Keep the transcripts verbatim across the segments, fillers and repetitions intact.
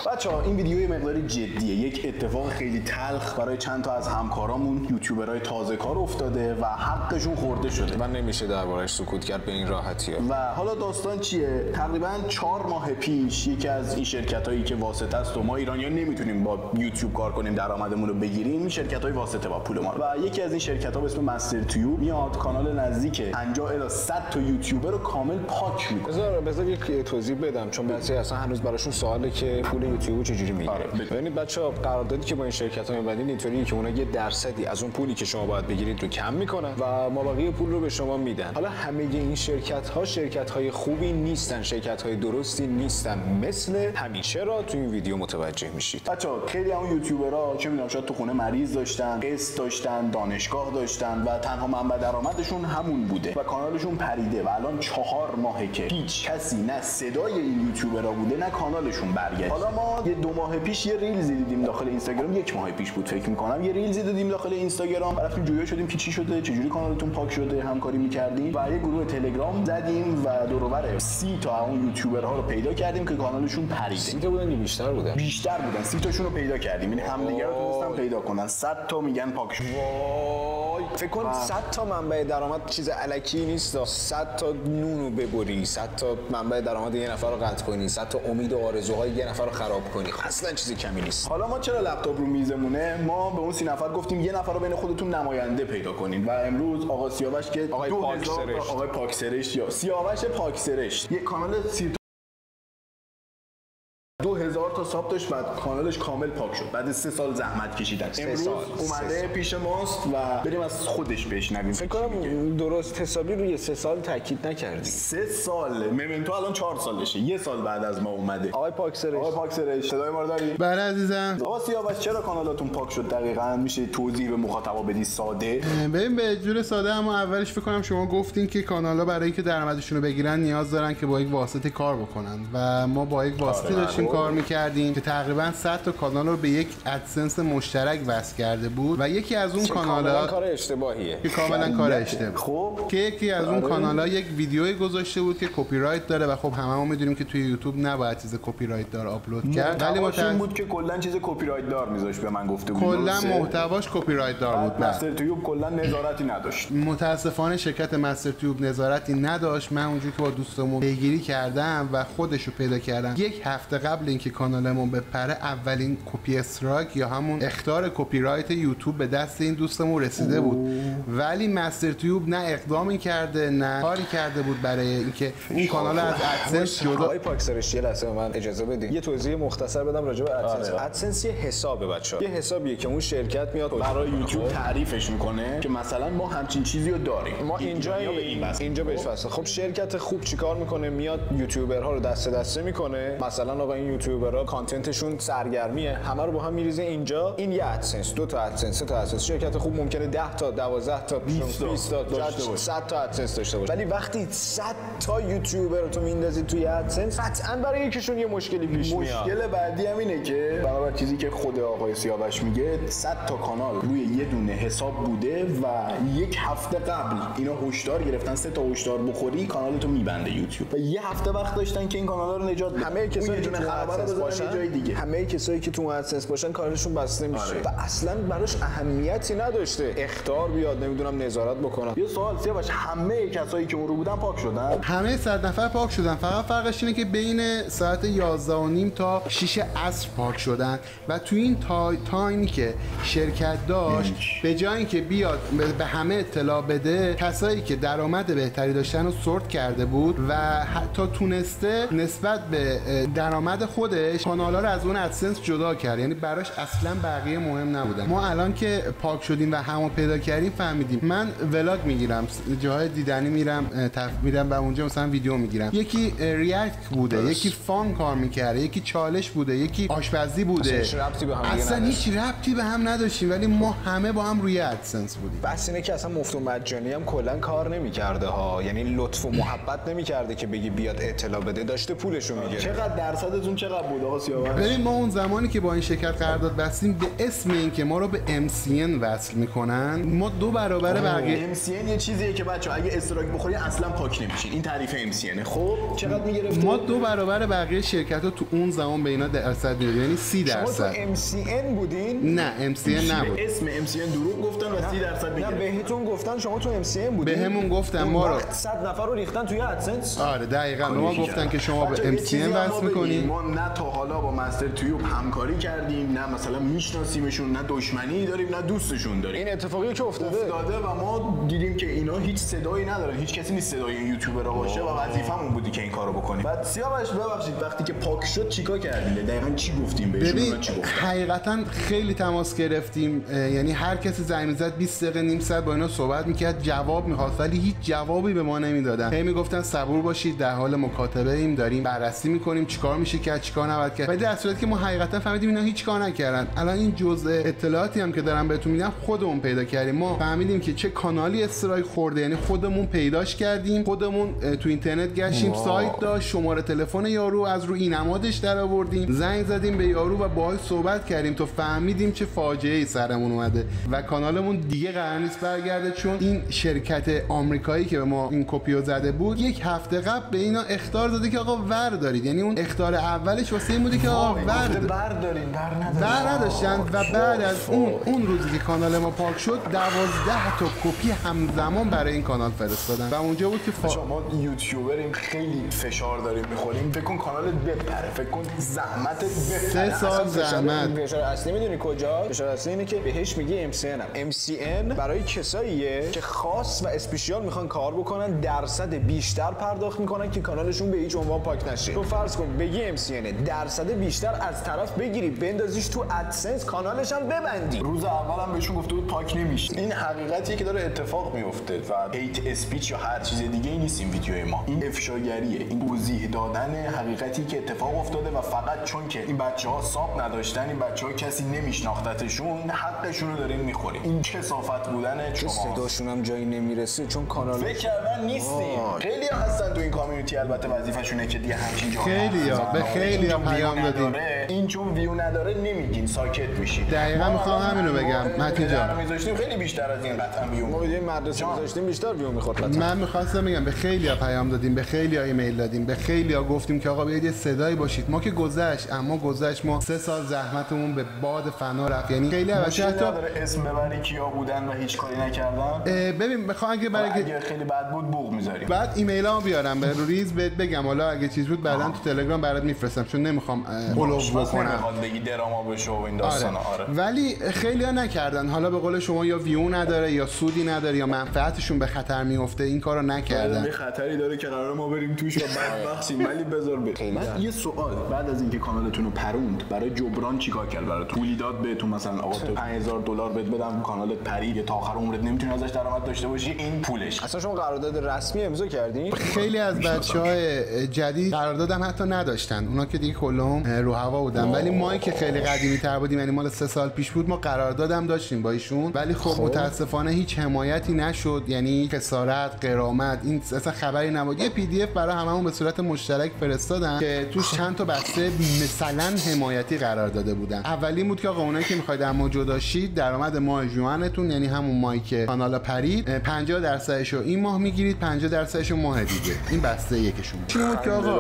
بچه‌ها این ویدیو یه مقداری جدیه، یک اتفاق خیلی تلخ برای چند تا از همکارامون یوتیوبرای تازه کار افتاده و حقشون خورده شده و نمیشه دربارش سکوت کرد به این راحتیه. و حالا داستان چیه؟ تقریبا چهار ماه پیش یکی از این شرکتایی که واسطه است و ما ایرانی‌ها نمیتونیم با یوتیوب کار کنیم درآمدمون رو بگیریم، شرکت‌های واسطه با پول ما. و یکی از این شرکت‌ها به اسم مستر تیوب میاد کانال نزدیک پنجاه الی صد تا یوتیوبر رو کامل پاک میکنه. بذار بذار یک توضیح بدم چون بعضی اصلا هنوز براشون سواله که پول یوتیوب چجوری میگیره. ببینید بچه‌ها قراردادی که با این شرکت‌ها می‌بندین اینطوریه که اونا یه درصدی از اون پولی که شما باید بگیرید رو کم میکنن و مابقی پول رو به شما میدن. حالا همه این شرکت‌ها شرکت‌های خوبی نیستن، شرکت‌های درستی نیستن، مثل همیشه را تو این ویدیو متوجه میشید. بچه‌ها خیلی اون یوتیوبرها چه می‌دونم شاید تو خونه مریض داشتن، قسط داشتن، دانشگاه داشتن و تنها منبع درآمدشون همون بوده و کانالشون پریده و الان چهار ماهه که هیچ کسی نه صدای این یوتیوبرها بوده نه کانالشون برگشت. حالا ما یه دو ماه پیش یه ریلزی دیدیم داخل اینستاگرام، یک ماه پیش بود فکر می‌کنم، یه ریلزی دیدیم داخل اینستاگرام، رفتیم جویا شدیم که چی شده، چجوری کانالتون پاک شده، همکاری می‌کردیم و یه گروه تلگرام زدیم و دور و بر سی تا اون یوتیوبرها رو پیدا کردیم که کانالشون پریده. سی تا بودن بیشتر بودن؟ بیشتر بودن، سی تاشون رو پیدا کردیم، یعنی همدیگه رو تونستن پیدا کنن. صد تا میگن پاک شد. وای فکر کن صد تا منبع درآمد چیز الکی نیست. صد تا نونو ببری، صد تا منبع درآمد یه نفر رو قطع کنی، صد تا امید و آرزوهای یه نفر رو خراب کنی، اصلا چیز کمی نیست. حالا ما چرا لپتاپ رو میزمونه؟ ما به اون سی نفر گفتیم یه نفر رو بین خودتون نماینده پیدا کنین و امروز آقا سیاوش که آقای پاکسرشت آقای پاکسرشت یا سیاوش پاکسرشت یک کانال سی دو هزار تا ساب داشت و کانالش کامل پاک شد بعد سه سال زحمت کشیدن. امروز سال. اومده پیش ماست و بریم از خودش بشنویم. فکر کنم درست حسابی روی سه سال تاکید نکردی. سه سال ممنتو الان چهار سالشه، یه سال بعد از ما اومده. آقای پاکسرشت آقای پاکسرشت صدای ما رو داری؟ بله عزیزم. آقا سیاوش چرا کانالاتون پاک شد دقیقاً میشه توضیح به مخاطبا بدی ساده؟ ببین به جور ساده، اما اولش فکر کنم شما گفتین که کانالا برای اینکه درآمدشون رو بگیرن نیاز دارن که با یک واسطه کار بکنن و ما با یک واسطه داشتیم کار می‌کردیم که تقریبا صد تا کانال رو به یک ادسنس مشترک وصل کرده بود و یکی از اون کانال‌ها کار اشتباهیه که کاملا کار اشتباه. خب که یکی از اون کانال‌ها یک ویدیویی گذاشته بود که کپی رایت داره و خب هممون می‌دونیم که توی یوتیوب نباید چیز کپی رایت دار آپلود کرد. ولی متأسفانه بود که کلا چیز کپی رایت دار میذاشت به من گفته بود. کلا محتواش کپی رایت دار بود. مستر تیوب کلا نظارتی نداشت. متاسفانه شرکت مستر تیوب نظارتی نداشت. من اونجوری که با دوستمون پیگیری کردم و خودشو پیدا کردم یک هفته قبل اینکه کانالمون بپره اولین کپی استراک یا همون اخطار کپی رایت یوتیوب به دست این دوستمون رسیده بود. ولی مستر تیوب نه اقدامی کرده نه کاری کرده بود برای اینکه این کانال از ادسنس جدا. آقای پاکسرشت یه لحظه من اجازه بدید یه توضیح مختصر بدم راجع به ادسنس. ادسنس یه حسابه بچه‌ها، یه حسابیه که اون شرکت میاد برای یوتیوب تعریفش میکنه که مثلا ما همچین چیزی رو داریم، ما اینجا اینجا بهش واسه. خب شرکت خوب چیکار میکنه؟ میاد یوتیوبرها رو دسته دسته میکنه، مثلا آقا این یوتیوبرها کانتنتشون سرگرمیه، همه رو با هم میریزه اینجا، این یه ادسنس، دو تا ادسنس، سه تا ادسنس. شرکت خوب ممکنه ده تا دوازده تا بیست تا صد تا ادسنس داشته باشه، ولی وقتی صد تا یوتیوبر رو تو میندازی توی ادسنس قطعاً برای یکیشون یه مشکلی پیش میاد. مشکل بعدی هم اینه که برابر چیزی که خود آقای سیاوش میگه صد تا کانال روی یه دونه حساب بوده و یک هفته قبل اینا هشدار گرفتن سه تا هشدار بخوری کانالتو میبنده یوتیوب و یه هفته وقت داشتن که این کانالا رو نجات بدن. همه کسایی که تو ادسنس باشن جای دیگه، همه کسایی که تو ادسنس باشن کارشون بسته میشه. آره. و اصلا براش اهمیتی نداشته اخطار بیاد نمیدونم نظارت بکنن. یه سوال سیاوش، همه کسایی که اون رو بودن پاک شدن؟ همه صد نفر پاک شدن، فقط فرقش اینه که بین ساعت یازده و نیم تا شش عصر پاک شدن و تو این تا... تایمی که شرکت داشت به جای اینکه بیاد به همه اطلاع بده، کسایی که درآمد بهتری داشتن رو سورت کرده بود و حتی تونسته نسبت به درآمد خودش کانالا رو از اون ادسنس جدا کرد، یعنی براش اصلا بقیه مهم نبودن. ما الان که پاک شدیم و همو پیدا کردیم فهمیدیم. من ولاگ میگیرم، جاهای دیدنی میرم، تف میرم و اونجا مثلا ویدیو میگیرم. یکی ریاکت بوده، درست. یکی فان کار میکرده، یکی چالش بوده، یکی آشپزی بوده. اصلا ربطی به هم اصلا هیچ ربطی به هم نداشتیم، ولی ما همه با هم روی ادسنس بودیم. بس اینه که اصلا مفت و مجانی هم کلا کار نمیکرده ها، یعنی لطف و محبت نمیکرده که بگی بیاد اطلاع بده، داشته پولشو میگیره. چقدر درصدتون اون چقدر بود آقا سیاوش؟ ببین ما اون زمانی که با این شرکت قرارداد بستیم به اسم این که ما رو به ام سی ان وصل میکنن ما دو برابر بقیه ام سی ان یه چیزیه که بچه‌ها اگه استراک بخوری اصلا پاک نمیشین. این تعریف ام سی ان. خب چقدر میگرفت؟ ما دو برابر بقیه شرکت‌ها تو اون زمان به اینا درصد میدادیم، یعنی سی درصد. شما تو ام سی ان بودین؟ نه ام سی ان نبود. به اسم ام سی ان دروغ گفتن و سی درصد نه میگرفت. بهتون گفتن شما تو ام سی ان بودین. بهمون گفتن ما رو صد نفر رو ریختن توی ادسنس. آره دقیقاً ما گفتن که شما به ام سی ان وصل می‌کنین. ما نه تا حالا با مستر تیوب همکاری کردیم، نه مثلا میشناسیمشون، نه دشمنی داریم، نه دوستشون داریم. این اتفاقی که افتاده افتاده و ما دیدیم که اینا هیچ صدایی ندارن، هیچ کسی نیست صدای این یوتیوبرها باشه و وظیفمون بودی که این کارو بکنیم. بعد سیاوش ببخشید وقتی که پاک شد چیکار کردیم؟ دقیقاً چی گفتیم بهشون؟ ببین چی گفتن؟ حقیقتا خیلی تماس گرفتیم، یعنی هر کسی زنگ می‌زد بیست دقیقه نیم ساعت با اینا صحبت می‌کرد، جواب می‌خواست ولی هیچ جوابی به ما نمیدادن. هی میگفتن صبور باشید در حال مکاتبه ایم، داریم بررسی می‌کنیم چیکار میشه کرد چیکار نباید کرد. ولی در صورتی که ما حقیقتا فهمیدیم اینا هیچ کار نکردن. الان این جزء اطلاعاتی هم که دارم بهتون میدم خودمون پیدا کردیم. ما فهمیدیم که چه کانالی استرایک خورده، یعنی خودمون پیداش کردیم، خودمون تو اینترنت گشتیم، سایت داشت، شماره تلفن یارو از رو اینمادش در آوردیم، زنگ زدیم به یارو و باهاش صحبت کردیم تا فهمیدیم چه فاجعه‌ای سرمون اومده و کانالمون دیگه قرار نیست برگرده، چون این شرکت آمریکایی که به ما این کپیو زده بود یک هفته قبل به اینا اخطار داده که آقا ور دارید، یعنی اون اخطار اولش واسه این بوده که آقا ور بردارین بر بر نداشتن و بعد از اون اون روزی که کانال ما پاک شد دوازده تا کپی همزمان برای این کانال فرستادن و اونجا بود که فا... شما یوتیوبریم خیلی فشار داریم میخوریم، فکر کن کانالت بپره، فکر کن زحمتت بپره. سه سال زحمت. فشار اصلی میدونی کجا؟ فشار اصلی اینه که بهش میگه ام سی ان. ام سی ان برای کساییه که خاص و اسپیشیال میخوان کار بکنن، درصد بیشتر پرداخت میکنن که کانالشون به هیچ عنوان پاک نشه. تو فرض کن بگی ام سی ان درصد بیشتر از طرف بگیری بندازیش تو ادسنس، کانالش هم ببندی. روز اولم بهشون گفته بود پاک نمیشه. این حقیقتیه که داره اتفاق میفته و هیت اسپیچ یا هر چیز دیگه ای نیست این ویدیوی ما. این افشاگریه، این توضیح دادن حقیقتی که اتفاق افتاده و فقط چون که این بچه‌ها ساب نداشتن، این بچه‌ها کسی نمیشناختتشون، حقشون رو دارین میخورین. این کسافت بودن شما. صداشون هم جایی نمیرسه چون کانال فکر کردن نیستیم. خیلی ها هستن تو این کامیونیتی، البته وظیفه‌شونه که دیگه همچین جا خیلی‌ها به خیلی‌ها پیام دادیم. این چون ویو نداره نمیگین، ساکت میشید. دقیقاً میخوام همین رو بگم. متین جان میذاشتیم خیلی بیشتر از این قطعا ویو. ما بدیم مدرسه میذاشتیم بیشتر ویو میخورد. من میخواستم بگم به خیلی‌ها پیام دادیم، به خیلی‌ها ایمیل دادیم، به خیلی‌ها گفتیم که آقا بیاید یه صدایی باشید. ما که گذشت، اما گذشت، ما سه سال زحمتمون به باد فنا رفت. یعنی خیلی البته حتی اسم ببری کیا بودن و هیچ کاری نکردن. ببین بخوام اگه برای اگه خیلی بد بود بوق میذاریم. بعد ایمیلامو بیارم به ریز بهت بگم، حالا اگه چیز بود بعداً تو تلگرام برات میفرستم چون نمیخوام اولو بکنم. نمیخواد بگی دراما بشه و این داستانا. آره. آره. ولی خیلی‌ها نکردن. حالا به قول شما یا ویو نداره یا سودی نداره یا منفعتشون به خطر میفته، این کارو نکردن. یه خطری داره که قراره ما بریم توش و بعد بخشیم، ولی بذار بره. من یه سوال، بعد از اینکه کانالتون رو پروند برای جبران چیکار کرد؟ برای پولی داد بهتون مثلا آقا تو پنج هزار دلار بهت بدم کانالت پرید تا آخر عمرت نمیتونی ازش درآمد داشته باشی، این پولش. اصلا شما قرارداد رسمی امضا کردین؟ خیلی از بچه‌های جدید قراردادم حتی نداشتن، اونا که دیگه کلهم رو هوا بودن، ولی ما که خیلی قدیمی تر بودیم، یعنی مال سه سال پیش بود، ما قراردادم داشتیم با ایشون، ولی خب متاسفانه هیچ حمایتی نشد، یعنی خسارت، غرامت، این اصلا خبری نبود. یه پی دی اف برای هممون به صورت مشترک فرستادن که توش چند تا بسته مثلا حمایتی قرار داده بودن. اولین بود که آقا اونایی که می‌خواید اما جدا شید، درآمد ماه ژوئنتون، یعنی همون ماهی که کانال پرید، پنجاه درصدش رو این ماه میگیرید، پنجاه درصدش رو ماه دیگه. این بسته یکشون چی بود که آقا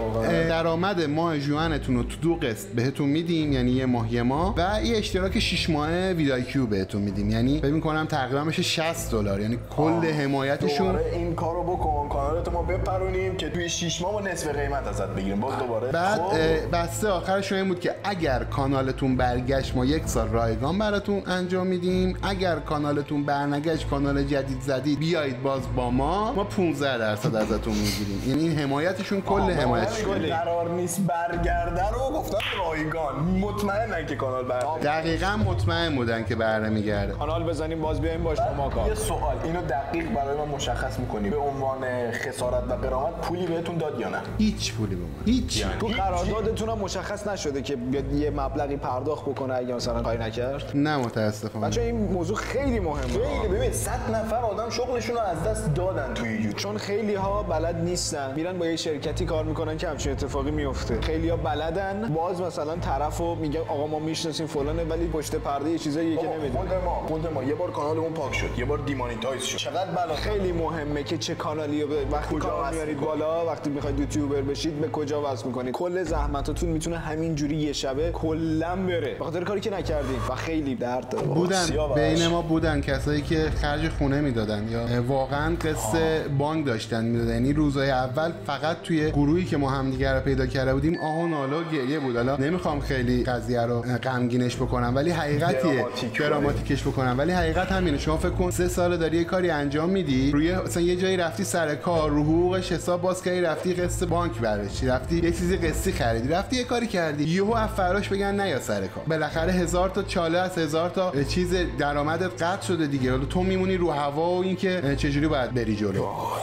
درآمد ماه ژوئنتون رو تو دو قسط بهتون میدیم، یعنی یه ماه یه ماه، و یه اشتراک شش ماهه ویدای کیو بهتون میدیم، یعنی فکر می‌کنم تقریبا میشه شصت دلار، یعنی کل حمایتشون. دوباره این کارو بکن، کانالت ما بپرونیم که توی شش ماه ما نصف قیمت ازت بگیریم. باز دوباره بعد بسته آخرش این بود که اگر کانالتون برگشت ما یک سال رایگان براتون انجام میدیم، اگر کانالتون برنگشت، کانال جدید زدید، بیایید باز با ما ما پانزده درصد ازتون میگیریم. یعنی این حمایتشون کل حمایتشون قرار نیست برگرده رو گفتن رایگان، مطمئنن که کانال برگرده. دقیقاً مطمئن بودن که برمیگرده. کانال بزنیم باز بیایم باش ما کار. یه سوال، اینو دقیق برای ما مشخص می‌کنی، به عنوان خسارت و غرامت پولی بهتون داد یا نه؟ هیچ پولی به ما هیچ. یعنی تو قراردادتون هم مشخص نشده که بیاد یه مبلغی پرداخت بکنه اگه مثلا کاری نکرد؟ نه متاسفانه. بچه‌ها این موضوع خیلی مهمه. خیلی ببین صد نفر آدم شغلشون رو از دست دادن توی یوتیوب، چون خیلی ها بلد نیستن، میرن با یه شرکتی کار میکنن که همچین اتفاقی میفته. خیلی ها بلد ندن، باز مثلا طرفو میگه آقا ما میشناسیم فلانه، ولی پشت پرده یه چیزایی که نمیدونه. خود ما خود ما یه بار کانالمون پاک شد، یه بار دیمانیتایز شد. چقدر بلا. خیلی مهمه که چه کانالی رو وقتی کانال میارید بالا، وقتی میخواید یوتیوبر بشید به کجا وصل میکنید. کل زحمتاتون میتونه همین جوری یه شبه کلا بره به خاطر کاری که نکردین و خیلی درد داره. بودن بین ما بودن کسایی که خرج خونه میدادن یا واقعا قصه بانک داشتن میدادن. یعنی روزهای اول فقط توی گروهی که ما همدیگه رو پیدا کرده بودیم آه و ناله و گریه بود. حالا نمیخوام خیلی قضیه رو غمگینش بکنم ولی حقیقتیه، دراماتیکش بکنم، ولی حقیقت همینه. شما فکر کن سه سال داری یه کاری انجام میدی، روی مثلا یه جایی رفتی سر کار، رو حقوقش حساب باز کردی، رفتی قسط بانک برداشتی، رفتی یه چیزی قسطی خریدی، رفتی یه کاری کردی، یهو از فراش بگن نیا سر کار. بالاخره هزار تا چاله از هزار تا چیز درآمدت قطع شده دیگه. حالا تو میمونی رو هوا و اینکه چجوری باید بری جلو.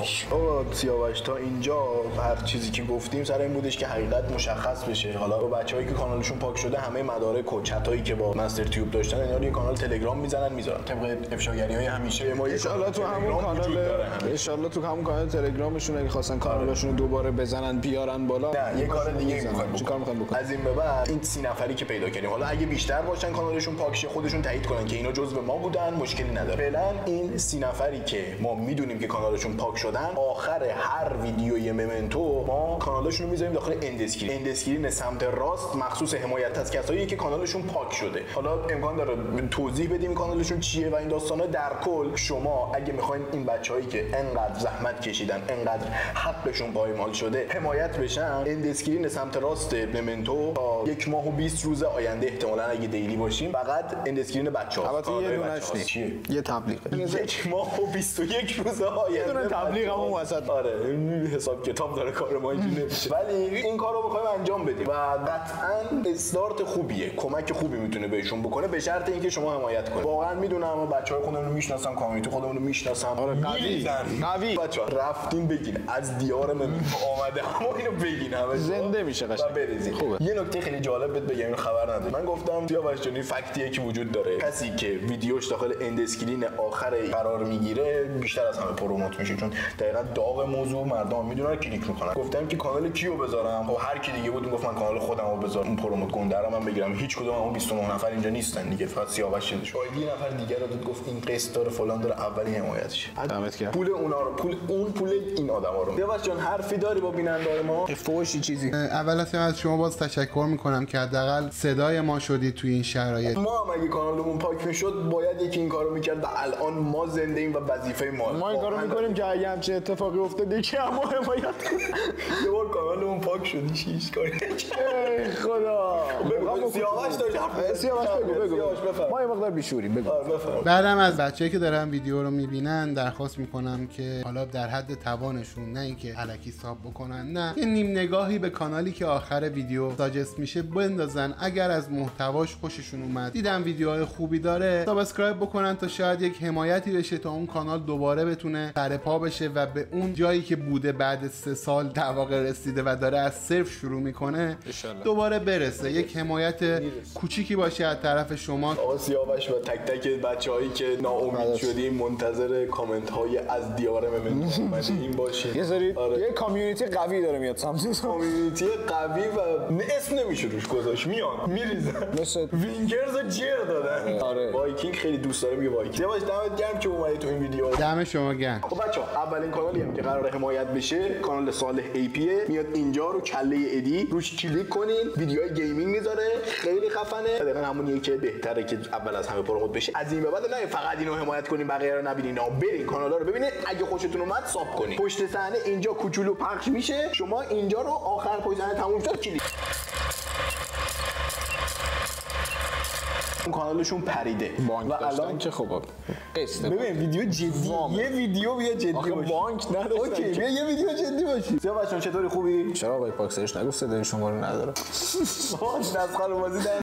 آقا سیاوش تا اینجا هر چیزی که گفتیم سر این بودش که حقیقت مشخص بشه. حالا با بچه‌هایی که کانالشون پاک شده همه مدارک و چتایی که با مستر تیوب داشتن اینا یه کانال تلگرام میزنن میذارن طبق افشاگری‌های همیشه. ما ان شاءالله تو همون کانال ان شاءالله تو همون کانال تلگرامشون اگه خواستن کانالشون رو دوباره بزنن بیارن بالا. نه یه کار دیگه می‌خوایم. چیکار می‌خوایم بکنیم؟ از این به بعد این سی نفری که پیدا کردیم حالا اگه بیشتر باشن کانالشون پاک شه خودشون تایید کنن که اینا جزو ما بودن، مشکلی نداره. فعلا این سی نفری که ما میدونیم که کانالشون پاک شدن، آخر هر ویدیوی ممنتو ما کانالشون رو میذاریم داخل اند اسکرین. اند اسکرین سمت راست مخصوص حمایت از کسایی که کانالشون پاک شده. حالا امکان داره توضیح بدیم کانالشون چیه و این داستانا. در کل شما اگه میخواین این بچه‌هایی که انقدر زحمت کشیدن، انقدر حقشون پایمال شده حمایت بشن، اند اسکرین سمت راست ممنتو تا یک ماه و بیست روز آینده احتمالاً اگه دیلی باشیم فقط اند اسکرین بچه‌ها. البته یه دونهش نیست، یه تبلیغه. یک ماه و بیست و یک روز آینده یه دونه تبلیغ همون وسط. آره حساب کتاب داره کار ما اینجوری نمیشه، ولی این کارو می‌خوایم انجام بدیم و قطعاً استارت خوبیه، کمک خوبی میتونه بهشون بکنه به شرط اینکه شما حمایت کنید. واقعا میدونم ما بچه‌های خودمون رو میشناسم، کامیونیتی خودمون رو میشناسم. آره قوی قوی بچه‌ها رفتین بگین از دیار من اومده، اما اینو بگین همه زنده میشه قشنگ بریزین. خوبه. یه نکته خیلی جالب بهت بگم، اینو خبر نداری. من گفتم سیاوش جانی فکتیه که وجود داره، کسی که ویدیوش داخل اند اسکرین آخر قرار میگیره بیشتر از همه پروموت میشه، چون دقیقاً داغ موضوع مردم میدونن کلیک میکنن. گفتم که کانال کیو بذارم، خب هر کی دیگه بود گفت من کانال خودم رو بذارم، اون پروموت گنده رو من بگیرم. هیچ کدوم اون بیست و نه نفر اینجا نیستن دیگه، فقط سیاوش شده. شاید یه نفر دیگه رو داد گفت این قسط داره فلان داره، اولی حمایتش. دمت گرم. پول اونا رو پول اون پول این آدما رو. سیاوش جان حرفی داری با بیننده‌های ما؟ فوشی چیزی؟ اول از شما باز تشکر میکنم که حداقل صدای ما شدید توی این شرایط. ما هم اگه کانالمون پاک میشد باید یکی این کارو میکرد و الان ما زنده ایم و وظیفه ما ما این کارو میکنیم که اگه همچین اتفاقی افتاد یکی هم ما حمایت کنه. یه بار کانالمون پاک شد هیچ کاری ای خدا. بگو سیاوش داشت حرف سیاوش بگو بگو ما یه مقدار بیشوریم بگو. بعدم از بچه‌ای که دارن ویدیو رو میبینن درخواست میکنم که حالا در حد توانشون، نه اینکه الکی ساب بکنن، نه یه نیم نگاهی به کانالی که آخر ویدیو ساجست میشه بندازن. اگر از محتواش خوششون اومد، دیدن ویدیوهای خوبی داره، سابسکرایب بکنن تا شاید یک حمایتی بشه تا اون کانال دوباره بتونه سر پا بشه و به اون جایی که بوده بعد سه سال در واقع رسیده و داره از صفر شروع میکنه دوباره برسه. یک حمایت کوچیکی باشه از طرف شما. آقا سیاوش و تک تک بچه‌هایی که ناامید شدیم منتظر کامنت های از دیار ممنتو اومدین باشین. یه سری یه کامیونیتی قوی داره میاد سمت کامیونیتی قوی و اسم نمیشه روش گذاشت، میان میریزن مثل وینگرز جر دادن. آره وایکینگ خیلی دوست داره میگه وایکینگ. سیاوش دمت گرم که اومدی تو این ویدیو. دم شما گرم. خب بچه‌ها اولین کانالی هم که قراره حمایت بشه کانال صالح ای پی میاد اینجا رو کله ادی روش کلیک کنین، ویدیوهای گیمینگ میذاره خیلی خفنه. دقیقاً همونیه که بهتره که اول از همه پروموت بشه. از این به بعد نه فقط اینو حمایت کنین بقیه رو نبینین، نه برین کانالا رو ببینید، اگه خوشتون اومد ساب کنین. پشت صحنه اینجا کوچولو پخش میشه، شما اینجا رو آخر پشت صحنه تموم شد کلیک. اون کانالشون پریده و الان که خب قسط ببین ویدیو جدی یه ویدیو بیا جدی باشه. بانک نداشتن. اوکی بیا یه ویدیو جدی باشی. سیاوش چطوری خوبی؟ چرا آقای پاکسرش نگفت صدای شما رو نداره؟ باش نسخه رو بازی